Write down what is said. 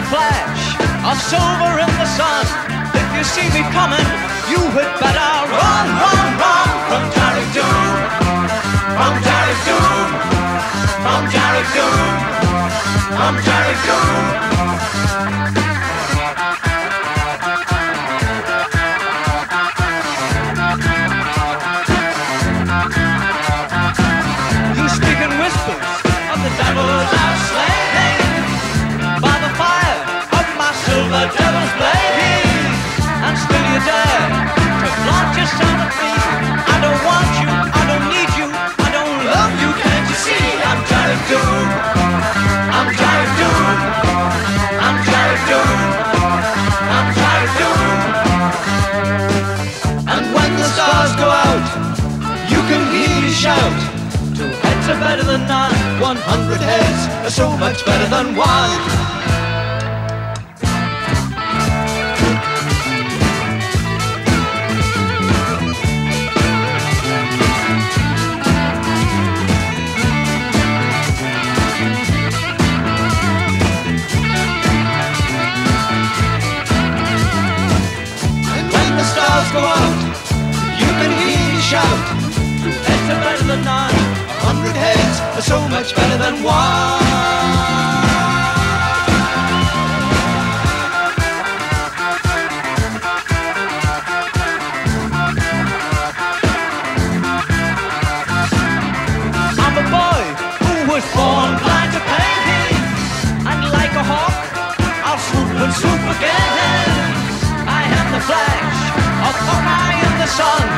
flash of silver in the sun. If you see me coming, you had better run, run, run from Dearg Doom, from Dearg Doom, from Dearg Doom, from Dearg Doom. You speak in whispers of the devils I've slain by the fire of my silver devil's blade, and still you dare to flaunt yourself at me. I don't want you, I don't need you, I don't love you, can't you see? I'm Dearg Doom, I'm Dearg Doom, I'm Dearg Doom, I'm Dearg Doom. And when the stars go out, you can hear me shout, 2 heads are better than none, 100 heads are so much better than one. Go out, you can hear me shout, 2 heads are better than none, 100 heads are so much better than one. I'm a boy who was born blind to pain, and like a hawk, I'll swoop and swoop again. I am the flash of Hawkeye in the sun.